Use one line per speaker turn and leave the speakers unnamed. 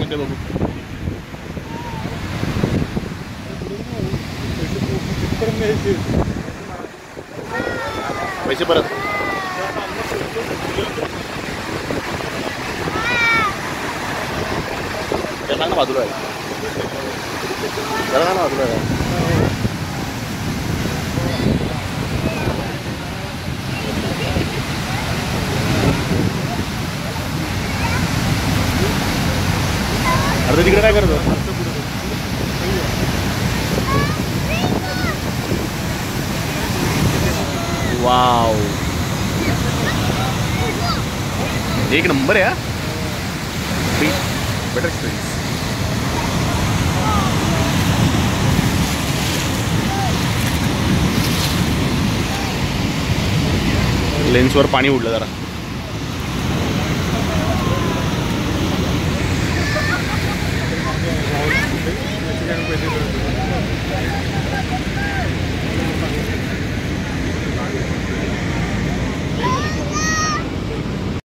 होते बघू. पैसे परत त्यांना ना बाजूला आहे, त्याला ना बाजूला आहे. अरे तिकडे काय करतो? वाव, एक नंबर आहे. Better experience. लेन्सवर पाणी उडलं जरा.